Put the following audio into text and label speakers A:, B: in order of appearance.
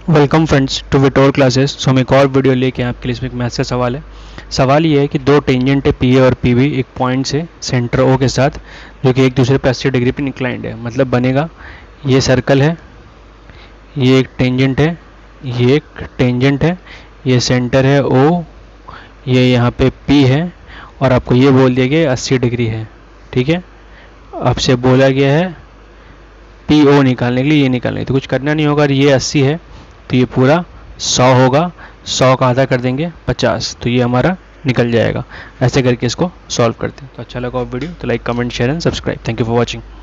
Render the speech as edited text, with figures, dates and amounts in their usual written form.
A: Welcome friends to Vitor classes. So हम एक और वीडियो लेके आपके लिए इसमें एक मैथ्स का सवाल है। सवाल ये है कि दो टेंजेंट है पी ए और पी बी एक पॉइंट से सेंटर ओ के साथ, जो कि एक दूसरे पर 80 डिग्री पे इंक्लाइंड है। मतलब बनेगा ये सर्कल है, ये एक टेंजेंट है, ये एक टेंजेंट है, ये सेंटर है ओ, ये यहाँ पे पी है, और आपको ये बोल दिया गया 80 डिग्री है। ठीक है, आपसे बोला गया है पी ओ निकालने के लिए, ये निकालने के लिए तो कुछ करना नहीं होगा। ये 80 है तो ये पूरा 100 होगा, 100 का आधा कर देंगे 50, तो ये हमारा निकल जाएगा। ऐसे करके इसको सॉल्व करते हैं। तो अच्छा लगा वीडियो तो like comment share and subscribe. Thank you for watching.